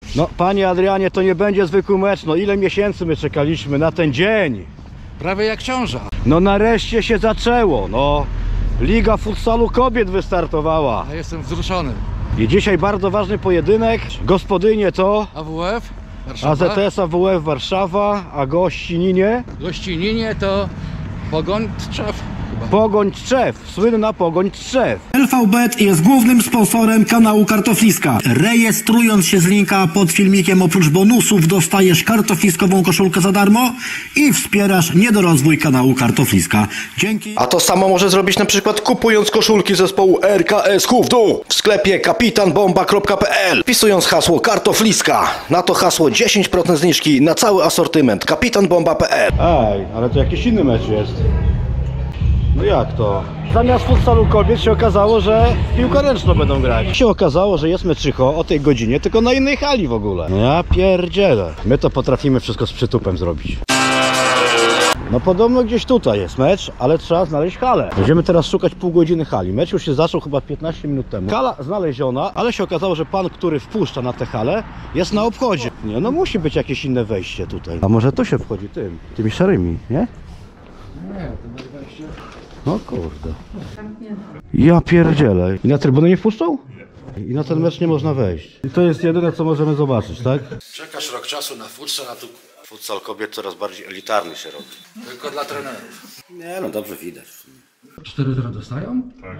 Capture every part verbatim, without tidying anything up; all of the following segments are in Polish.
No, panie Adrianie, to nie będzie zwykły mecz. No, ile miesięcy my czekaliśmy na ten dzień? Prawie jak ciąża. No, nareszcie się zaczęło. No, Liga Futsalu Kobiet wystartowała. Ja jestem wzruszony. I dzisiaj bardzo ważny pojedynek. Gospodynie to A W F? Warszawa. A Z T S A W F Warszawa, a gościninie Gościninie to Pogoń Tczew. Pogoń Tczew, słynna Pogoń Tczew. L V Bet jest głównym sponsorem kanału Kartofliska. Rejestrując się z linka pod filmikiem, oprócz bonusów dostajesz kartofliskową koszulkę za darmo i wspierasz niedorozwój kanału Kartofliska. Dzięki. A to samo może zrobić na przykład kupując koszulki zespołu R K S Hufdu w sklepie kapitan bomba kropka p l. Wpisując hasło Kartofliska. Na to hasło dziesięć procent zniżki na cały asortyment kapitan bomba kropka p l. Ej, ale to jakiś inny mecz jest. No jak to? Zamiast futsalu kobiet się okazało, że w piłkę ręczną będą grać. Się okazało, że jest meczycho o tej godzinie, tylko na innej hali w ogóle. No ja pierdzielę. My to potrafimy wszystko z przytupem zrobić. No podobno gdzieś tutaj jest mecz, ale trzeba znaleźć halę. Będziemy teraz szukać pół godziny hali. Mecz już się zaczął chyba piętnaście minut temu. Hala znaleziona, ale się okazało, że pan, który wpuszcza na tę halę, jest na obchodzie. Nie, no musi być jakieś inne wejście tutaj. A może to się wchodzi tym, tymi szarymi, nie? Nie, to będzie wejście. No kurde. Ja pierdzielę. I na trybunę nie wpuszczą? I na ten mecz nie można wejść. I to jest jedyne, co możemy zobaczyć, tak? Czekasz rok czasu na futsal, a tu futsal kobiet coraz bardziej elitarny się robi. Tylko dla trenerów. Nie no, dobrze widać. cztery zero dostają? Tak.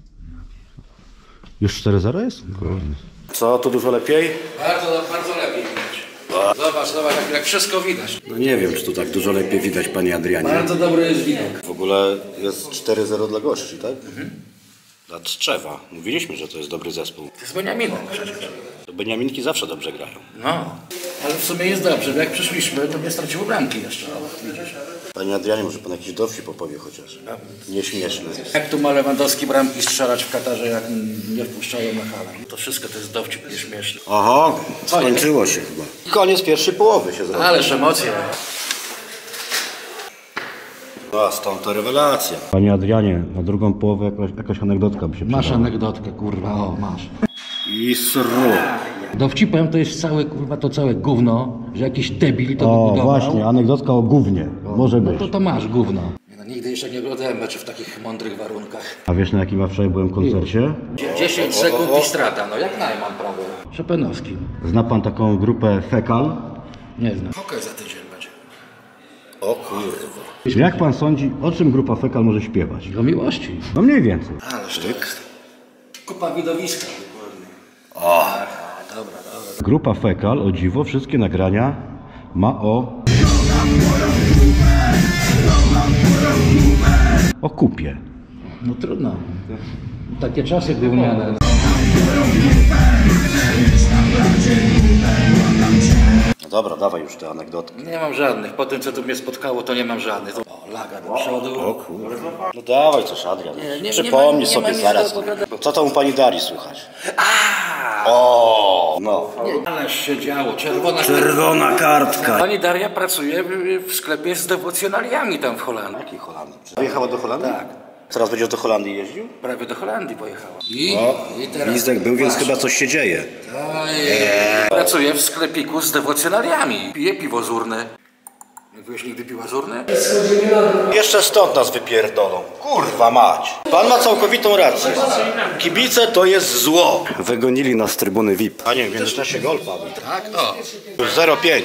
Już cztery zero jest? Kurde. Co, tu dużo lepiej? Bardzo, bardzo lepiej widać. Zobacz, zobacz, jak, jak wszystko widać. No nie wiem, czy tu tak dużo lepiej widać, panie Adrianie. Bardzo dobry jest widok. W ogóle jest cztery zero dla gości, tak? Mhm. Dla Tczewa. Mówiliśmy, że to jest dobry zespół. To jest Beniaminek przecież. To Beniaminki zawsze dobrze grają. No, ale w sumie jest dobrze, bo jak przyszliśmy, to nie straciły bramki jeszcze. Widzisz? Panie Adrianie, może pan jakiś dowcip opowie chociaż? Nieśmieszny. Jak tu ma Lewandowski bramki strzelać w Katarze, jak nie wpuszczają na halę? To wszystko to jest dowcip nieśmieszny. Oho, skończyło się chyba. Koniec pierwszej połowy się zrobił. Ależ emocje. No a stąd to rewelacja. Panie Adrianie, na drugą połowę jakaś, jakaś anegdotka by się Masz przydała. anegdotkę, kurwa, o, masz. I sru. Dowcipem to jest całe, kurwa, to całe gówno, że jakiś debil to O, wybudował. właśnie, anegdotka o gównie. Może No być. to, to masz gówno. Nie, no, nigdy jeszcze nie oglądałem meczy w takich mądrych warunkach. A wiesz, na jakim ja wczoraj byłem koncercie? dziesięć sekund i strata, no jak najmam prawo. Szepenowski. Zna pan taką grupę Fekal? Nie znam. Hokej za tydzień będzie. O kurwa. Jak pan sądzi, o czym grupa Fekal może śpiewać? Do miłości. No mniej więcej. Ależ to jest kupa widowiska. O. Dobra, dobra. Grupa Fekal, o dziwo, wszystkie nagrania ma o... o kupie. No trudno. Takie czasy gówniane. No dobra, dawaj już te anegdotki. Nie mam żadnych. Po tym, co tu mnie spotkało, to nie mam żadnych. O, laga do przodu. O kurwa. No dawaj coś, Adrian. Nie, nie, Przypomnij nie ma- nie sobie ma nic zaraz. do opowiadania. Co tam u pani Darii słychać? O, no. Ależ się działo. Czerwona Czerwona kartka. Pani Daria pracuje w, w sklepie z dewocjonaliami tam w Holandii. Jakiej Holandii? Wyjechała do Holandii? Tak. Teraz będziesz do Holandii jeździł? Prawie do Holandii pojechała. I, O, i teraz... Lizdek był, więc chyba coś się dzieje. Eee. Pracuje w sklepiku z dewocjonaliami. Pije piwo zurne. Nie byłeś nigdy piła zurne? Jeszcze stąd nas wypierdolą. Kurwa mać. Pan ma całkowitą rację. Kibice to jest zło. Wygonili nas z trybuny V I P. Panie, w międzyczasie gol padł. Tak? O. Już zero pięć.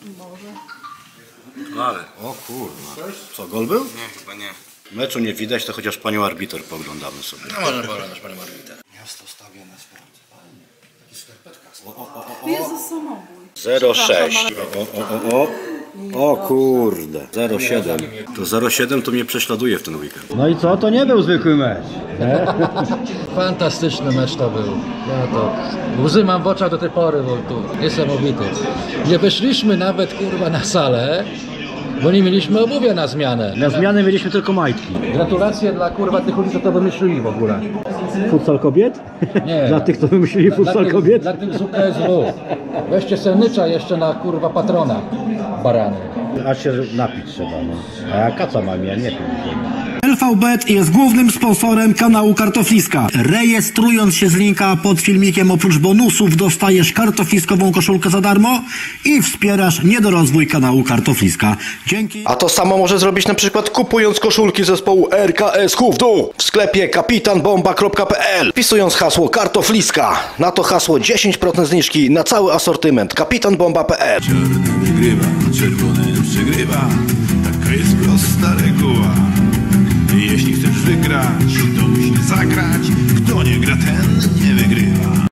Ale. O kurwa. Co, gol był? Nie, chyba nie. Meczu nie widać, to chociaż panią arbiter poglądamy sobie. No może poglądasz panią arbiter. Miasto stawione sprawdza. Taki skarpetka. Jezus, samobój. zero sześć. O, o, o, o. O kurde. zero siedem. To zero siedem to mnie prześladuje w ten weekend. No i co? To nie był zwykły mecz. Fantastyczny mecz to był. Ja to łzy mam w oczach do tej pory, bo tu niesamowity. Nie weszliśmy nawet kurwa na salę, bo nie mieliśmy obuwia na zmianę. Na zmianę mieliśmy tylko majtki. Gratulacje dla kurwa tych ludzi, co to wymyślili w ogóle. Futsal kobiet? Nie. Dla tych, co wymyślili futsal tych, kobiet? Dla tych z U K S W. Weźcie senycza jeszcze na kurwa patrona. Barany. A się napić trzeba, no. A ja kaca mam, ja nie piję. L R V Bet jest głównym sponsorem kanału Kartofliska. Rejestrując się z linka pod filmikiem, oprócz bonusów dostajesz kartofliskową koszulkę za darmo i wspierasz niedorozwój kanału Kartofliska. Dzięki. A to samo może zrobić na przykład kupując koszulki zespołu R K S Huf w dół w sklepie kapitan bomba kropka p l, wpisując hasło Kartofliska. Na to hasło dziesięć procent zniżki na cały asortyment kapitan bomba kropka p l. Czarny wygrywa, czerwony przegrywa. Taka jest prosta reguła. Jeśli chcesz wygrać, to musisz zagrać. Kto nie gra, ten nie wygrywa.